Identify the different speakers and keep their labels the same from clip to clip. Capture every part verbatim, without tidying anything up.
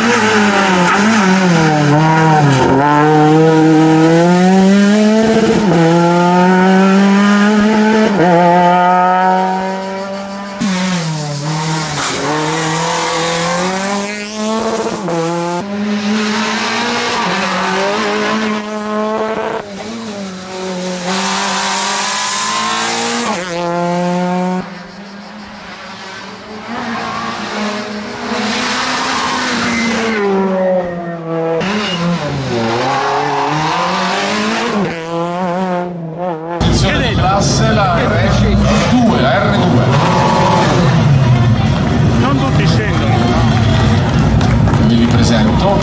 Speaker 1: Classe la R due, la R due.
Speaker 2: Non tutti scendono.
Speaker 1: Vi ripresento.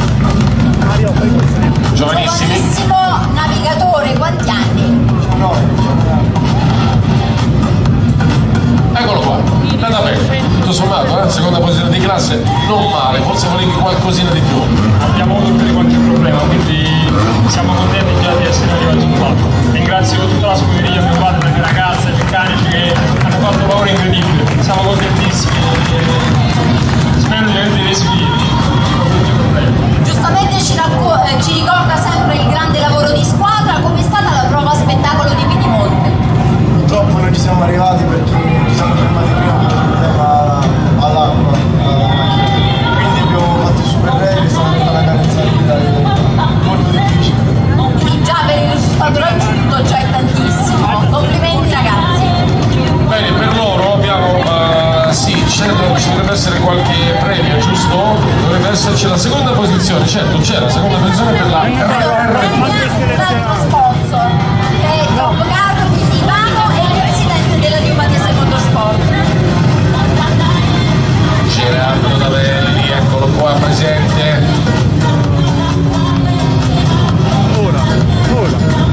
Speaker 1: Giovanissimi.
Speaker 3: Giovanissimo navigatore, quanti anni?
Speaker 1: Eccolo qua, andata bene, tutto sommato, eh? Seconda posizione di classe, non male, forse volevi qualcosina di più.
Speaker 4: Abbiamo avuto tutti qualche problema, quindi siamo contenti già di essere arrivati qua. Ringrazio tutta la scuderia, mio padre, le mie ragazze, i meccanici che hanno fatto un lavoro incredibile, siamo contentissimi. Spero di avervi eseguiti.
Speaker 3: Giustamente ci, eh, ci ricorda sempre il grande lavoro di squadra. Com'è stata la prova spettacolo di Pinimonte?
Speaker 5: Purtroppo non ci siamo arrivati perché ci siamo fermati prima per un problema all'acqua, quindi abbiamo fatto il super rally e siamo stata una carenza di guida molto difficile.
Speaker 3: Quindi già per il risultato raggiunto già è tantissimo. Complimenti ragazzi.
Speaker 1: Bene, per loro abbiamo, uh, sì, ci dovrebbe essere qualche premio, giusto? Dovrebbe esserci la seconda posizione, certo c'è la seconda posizione per la R due.
Speaker 3: Sponsor, che è Carlo, quindi Ivano e il presidente della Rio Matese Motorsport.
Speaker 1: Gerardo Davelli, eccolo qua presente.
Speaker 2: Ora, ora.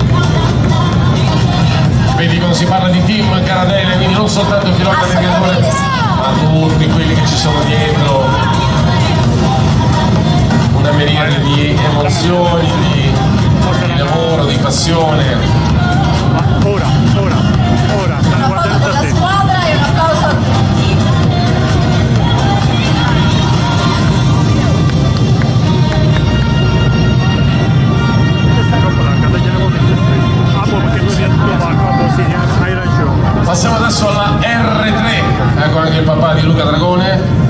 Speaker 1: Vedi quando si parla di team Caradelle, quindi non soltanto il pilota navigatore, ma tutti quelli che ci sono dietro. Una miriade di emozioni, di, di lavoro, di passione.
Speaker 2: Ma ora, ora, ora.
Speaker 3: Un applauso per la squadra e un applauso a tutti.
Speaker 2: Questa è troppo larga, tagliare molto in ah, boh, perché lui è tutto l'acqua, sì, hai ragione.
Speaker 1: Passiamo adesso alla R tre, ecco anche il papà di Luca Dragone.